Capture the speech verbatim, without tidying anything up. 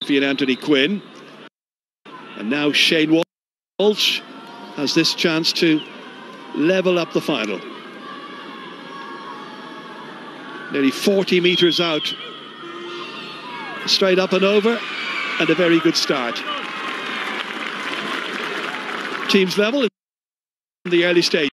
and Anthony Quinn. And now Shane Walsh has this chance to level up the final. Nearly forty metres out. Straight up and over, and a very good start. Teams level in the early stage.